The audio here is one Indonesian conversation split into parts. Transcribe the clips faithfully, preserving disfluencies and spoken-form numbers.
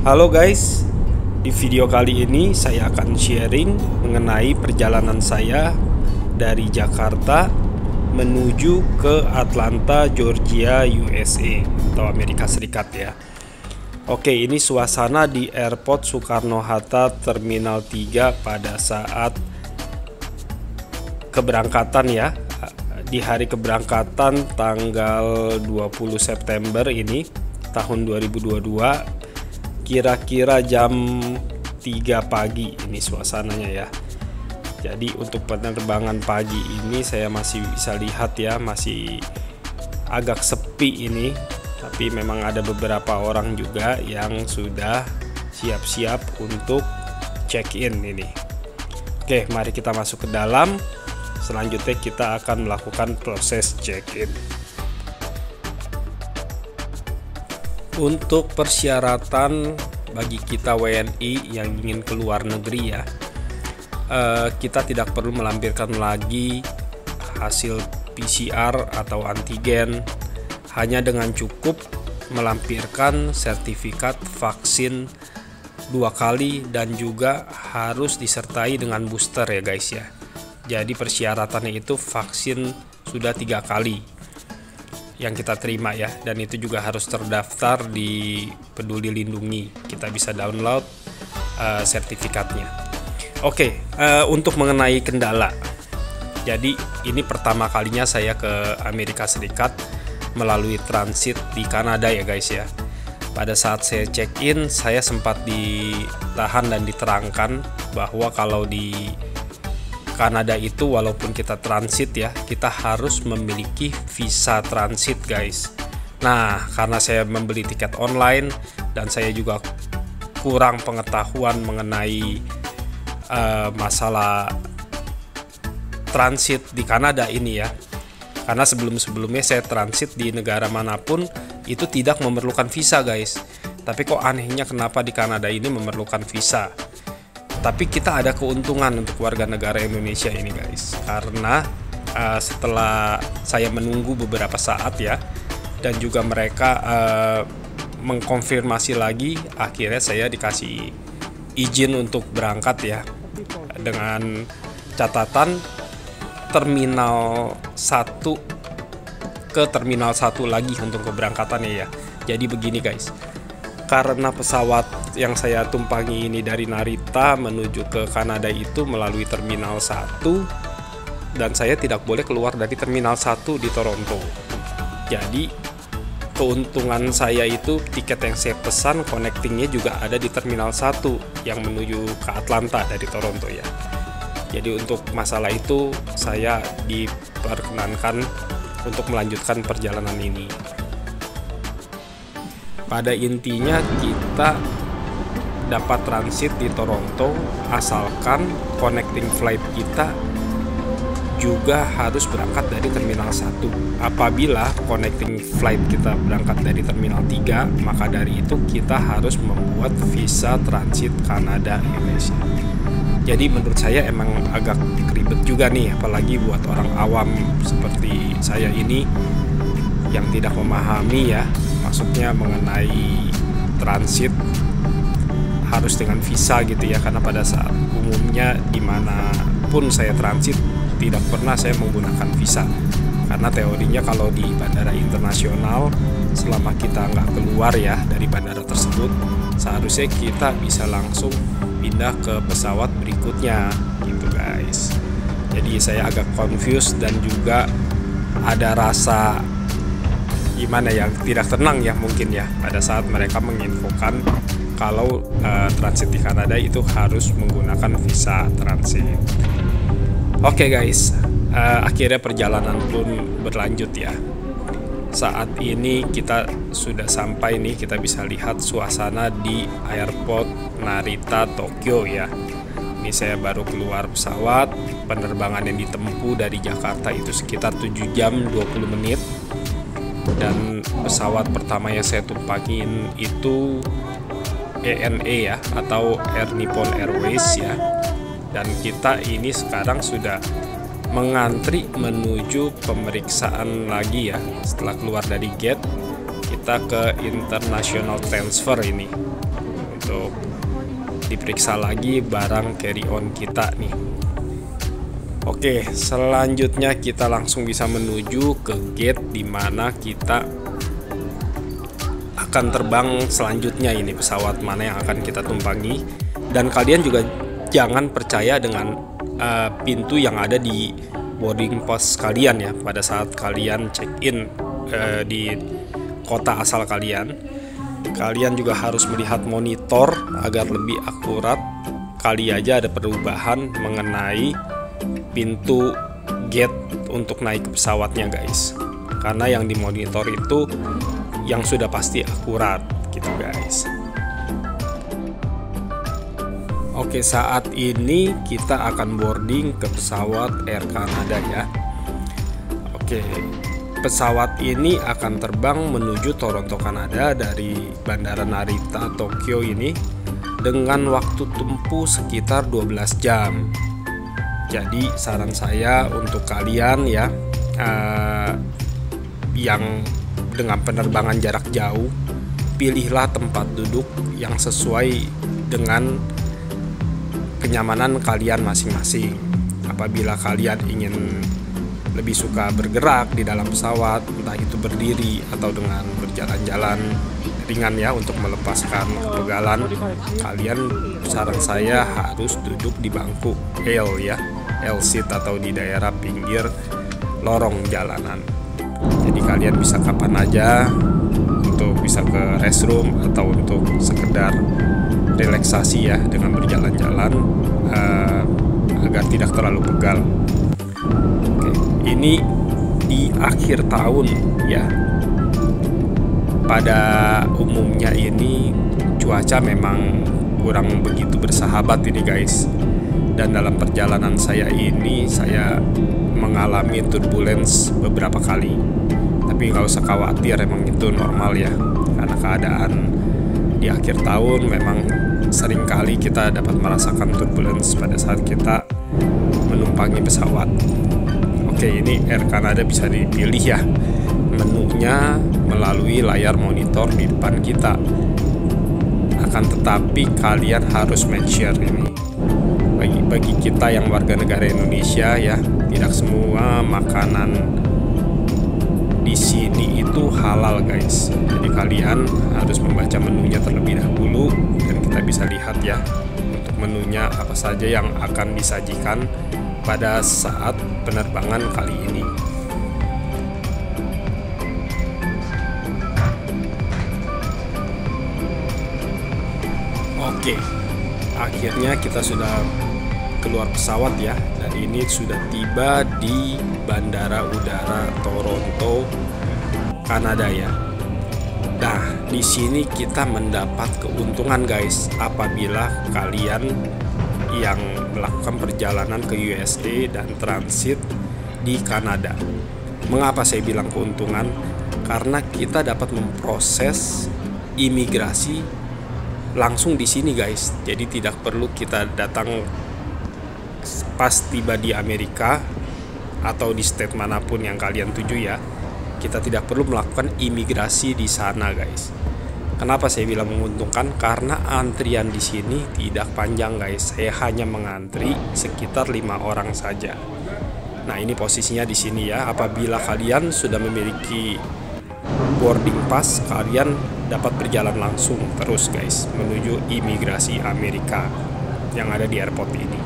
Halo guys, di video kali ini saya akan sharing mengenai perjalanan saya dari Jakarta menuju ke Atlanta, Georgia, U S A atau Amerika Serikat ya. Oke, ini suasana di Airport Soekarno-Hatta Terminal tiga pada saat keberangkatan ya. Di hari keberangkatan tanggal dua puluh September ini tahun dua ribu dua puluh dua, kira-kira jam tiga pagi ini suasananya ya. Jadi untuk penerbangan pagi ini saya masih bisa lihat ya, masih agak sepi ini. Tapi memang ada beberapa orang juga yang sudah siap-siap untuk check-in ini. Oke, mari kita masuk ke dalam. Selanjutnya kita akan melakukan proses check-in. Untuk persyaratan bagi kita W N I yang ingin keluar negeri ya, eh, kita tidak perlu melampirkan lagi hasil P C R atau antigen, hanya dengan cukup melampirkan sertifikat vaksin dua kali dan juga harus disertai dengan booster ya guys ya. Jadi persyaratannya itu vaksin sudah tiga kali yang kita terima ya, dan itu juga harus terdaftar di Peduli Lindungi. Kita bisa download uh, sertifikatnya. Oke, uh, untuk mengenai kendala. Jadi ini pertama kalinya saya ke Amerika Serikat melalui transit di Kanada ya guys ya. Pada saat saya check-in, saya sempat ditahan dan diterangkan bahwa kalau di Kanada itu walaupun kita transit ya, kita harus memiliki visa transit guys. Nah, karena saya membeli tiket online dan saya juga kurang pengetahuan mengenai uh, masalah transit di Kanada ini ya. Karena sebelum-sebelumnya saya transit di negara manapun itu tidak memerlukan visa guys. Tapi kok anehnya kenapa di Kanada ini memerlukan visa. Tapi kita ada keuntungan untuk warga negara Indonesia ini guys, karena uh, setelah saya menunggu beberapa saat ya, dan juga mereka uh, mengkonfirmasi lagi, akhirnya saya dikasih izin untuk berangkat ya, dengan catatan terminal satu ke terminal satu lagi untuk keberangkatannya ya. Jadi begini guys, karena pesawat yang saya tumpangi ini dari Narita menuju ke Kanada itu melalui terminal satu, dan saya tidak boleh keluar dari terminal satu di Toronto. Jadi keuntungan saya itu tiket yang saya pesan connectingnya juga ada di terminal satu yang menuju ke Atlanta dari Toronto ya. Jadi untuk masalah itu saya diperkenankan untuk melanjutkan perjalanan ini. Pada intinya kita dapat transit di Toronto asalkan connecting flight kita juga harus berangkat dari terminal satu. Apabila connecting flight kita berangkat dari terminal tiga, maka dari itu kita harus membuat visa transit Kanada Indonesia. Jadi menurut saya emang agak ribet juga nih, apalagi buat orang awam seperti saya ini yang tidak memahami ya, maksudnya mengenai transit harus dengan visa gitu ya. Karena pada saat umumnya dimanapun saya transit tidak pernah saya menggunakan visa, karena teorinya kalau di bandara internasional selama kita nggak keluar ya dari bandara tersebut, seharusnya kita bisa langsung pindah ke pesawat berikutnya gitu guys. Jadi saya agak confused dan juga ada rasa gimana ya, tidak tenang ya mungkin ya pada saat mereka menginfokan kalau uh, transit di Kanada itu harus menggunakan visa transit. Oke okay guys, uh, akhirnya perjalanan pun berlanjut ya. Saat ini kita sudah sampai nih, kita bisa lihat suasana di Airport Narita Tokyo ya. Ini saya baru keluar pesawat, penerbangan yang ditempuh dari Jakarta itu sekitar tujuh jam dua puluh menit. Dan pesawat pertama yang saya tumpangin itu A N A ya, atau Air Nippon Airways ya. Dan kita ini sekarang sudah mengantri menuju pemeriksaan lagi ya. Setelah keluar dari gate, kita ke international transfer ini. untuk diperiksa lagi barang carry on kita nih. Oke, selanjutnya kita langsung bisa menuju ke gate dimana kita akan terbang selanjutnya. Ini pesawat mana yang akan kita tumpangi. Dan kalian juga jangan percaya dengan uh, pintu yang ada di boarding pass kalian ya pada saat kalian check in uh, di kota asal kalian. Kalian juga harus melihat monitor agar lebih akurat. Kali aja ada perubahan mengenai pintu gate untuk naik ke pesawatnya guys, karena yang di monitor itu yang sudah pasti akurat gitu guys. Oke, saat ini kita akan boarding ke pesawat Air Canada ya. Oke, pesawat ini akan terbang menuju Toronto, Kanada dari Bandara Narita, Tokyo ini dengan waktu tempuh sekitar dua belas jam. Jadi saran saya untuk kalian ya uh, yang dengan penerbangan jarak jauh, pilihlah tempat duduk yang sesuai dengan kenyamanan kalian masing-masing. Apabila kalian ingin lebih suka bergerak di dalam pesawat, entah itu berdiri atau dengan berjalan-jalan ringan ya untuk melepaskan kepegalan, kalian saran saya harus duduk di bangku L ya, L seat atau di daerah pinggir lorong jalanan. Jadi kalian bisa kapan aja untuk bisa ke restroom atau untuk sekedar relaksasi ya dengan berjalan-jalan uh, agar tidak terlalu pegal. Ini di akhir tahun ya. Pada umumnya ini cuaca memang kurang begitu bersahabat ini guys. Dan dalam perjalanan saya ini saya mengalami turbulence beberapa kali. Tapi nggak usah khawatir, emang itu normal ya. Karena keadaan di akhir tahun memang seringkali kita dapat merasakan turbulence pada saat kita menumpangi pesawat. Oke, ini Air Canada bisa dipilih ya menunya melalui layar monitor di depan kita. Akan tetapi kalian harus make sure ini bagi bagi kita yang warga negara Indonesia ya, tidak semua makanan di sini itu halal guys. Jadi kalian harus membaca menunya terlebih dahulu dan kita bisa lihat ya untuk menunya apa saja yang akan disajikan pada saat penerbangan kali ini. Oke, akhirnya kita sudah keluar pesawat ya, dan ini sudah tiba di Bandara Udara Toronto, Kanada ya. Nah, di sini kita mendapat keuntungan guys apabila kalian yang melakukan perjalanan ke U S A dan transit di Kanada. Mengapa saya bilang keuntungan? Karena kita dapat memproses imigrasi langsung di sini guys. Jadi tidak perlu kita datang pas tiba di Amerika atau di state manapun yang kalian tuju ya. Kita tidak perlu melakukan imigrasi di sana guys. Kenapa saya bilang menguntungkan? Karena antrian di sini tidak panjang guys. Saya hanya mengantri sekitar lima orang saja. Nah, ini posisinya di sini ya. Apabila kalian sudah memiliki boarding pass, kalian dapat berjalan langsung terus guys menuju imigrasi Amerika yang ada di airport ini.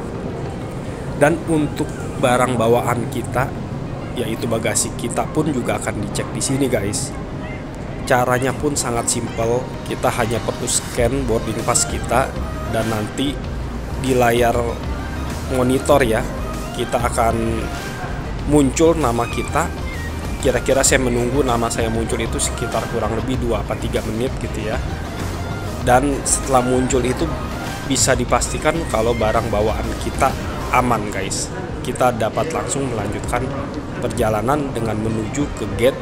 Dan untuk barang bawaan kita, yaitu bagasi kita pun juga akan dicek di sini guys. Caranya pun sangat simpel, kita hanya perlu scan boarding pass kita dan nanti di layar monitor ya, kita akan muncul nama kita. Kira-kira saya menunggu nama saya muncul itu sekitar kurang lebih dua atau tiga menit gitu ya. Dan setelah muncul itu bisa dipastikan kalau barang bawaan kita aman guys. Kita dapat langsung melanjutkan perjalanan dengan menuju ke gate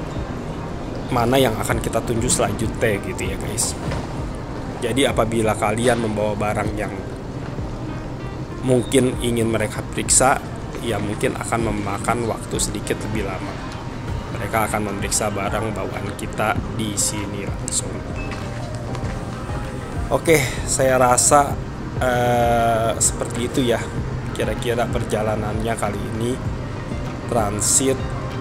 mana yang akan kita tunjuk selanjutnya gitu ya guys. Jadi apabila kalian membawa barang yang mungkin ingin mereka periksa, ya mungkin akan memakan waktu sedikit lebih lama. Mereka akan memeriksa barang bawaan kita di sini langsung. Oke, saya rasa uh, seperti itu ya kira-kira perjalanannya kali ini, transit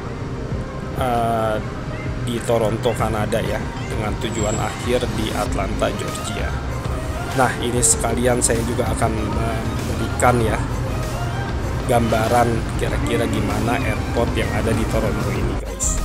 uh, di Toronto, Kanada ya, dengan tujuan akhir di Atlanta, Georgia. Nah, ini sekalian saya juga akan memberikan ya gambaran kira-kira gimana airport yang ada di Toronto ini, guys.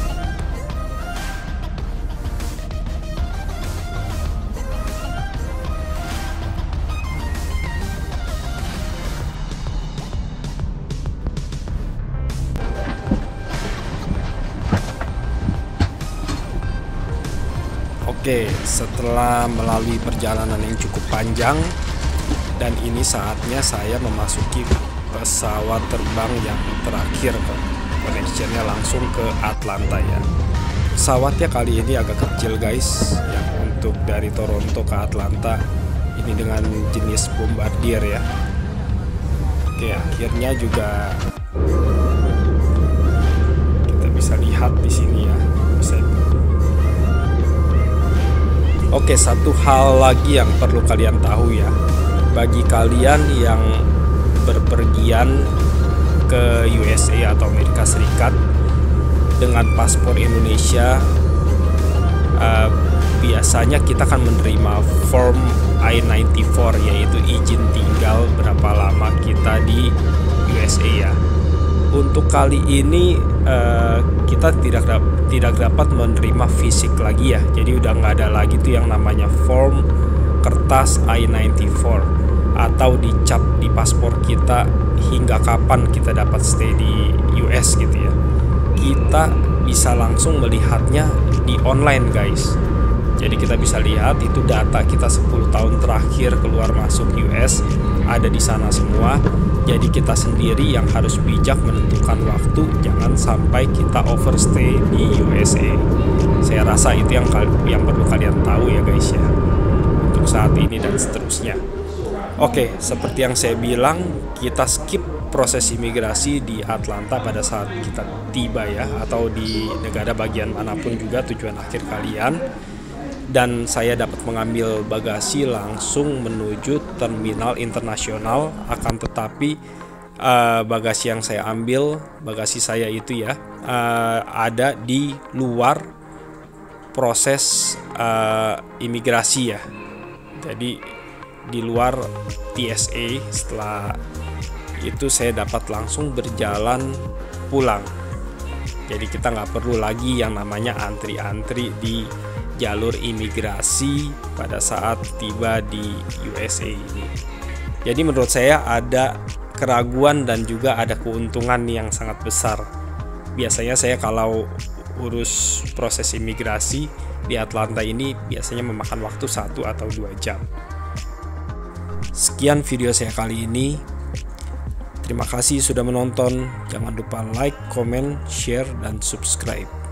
Oke, setelah melalui perjalanan yang cukup panjang, dan ini saatnya saya memasuki pesawat terbang yang terakhir, connectionnya langsung ke Atlanta ya. Pesawatnya kali ini agak kecil, guys, yang untuk dari Toronto ke Atlanta ini dengan jenis Bombardier ya. Oke, akhirnya juga kita bisa lihat di sini ya. Bisa Oke, satu hal lagi yang perlu kalian tahu ya, bagi kalian yang berpergian ke U S A atau Amerika Serikat dengan paspor Indonesia, uh, biasanya kita akan menerima form I ninety-four, yaitu izin tinggal berapa lama kita di U S A ya. Untuk kali ini uh, kita tidak dapat tidak dapat menerima fisik lagi ya, jadi udah nggak ada lagi tuh yang namanya form kertas I ninety-four atau dicap di paspor kita hingga kapan kita dapat stay di U S gitu ya. Kita bisa langsung melihatnya di online, guys. Jadi kita bisa lihat itu data kita sepuluh tahun terakhir keluar masuk U S ada di sana semua. Jadi kita sendiri yang harus bijak menentukan waktu, jangan sampai kita overstay di U S A. Saya rasa itu yang yang perlu kalian tahu ya, guys ya, untuk saat ini dan seterusnya. Oke, seperti yang saya bilang, kita skip proses imigrasi di Atlanta pada saat kita tiba ya, atau di negara bagian manapun juga tujuan akhir kalian. Dan saya dapat mengambil bagasi langsung menuju terminal internasional. Akan tetapi uh, bagasi yang saya ambil, bagasi saya itu ya, uh, ada di luar proses uh, imigrasi ya. Jadi di luar T S A. Setelah itu saya dapat langsung berjalan pulang. Jadi kita nggak perlu lagi yang namanya antri-antri di jalur imigrasi pada saat tiba di U S A ini. Jadi menurut saya ada keraguan dan juga ada keuntungan yang sangat besar. Biasanya saya kalau urus proses imigrasi di Atlanta ini biasanya memakan waktu satu atau dua jam. Sekian video saya kali ini. Terima kasih sudah menonton. Jangan lupa like, comment, share, dan subscribe.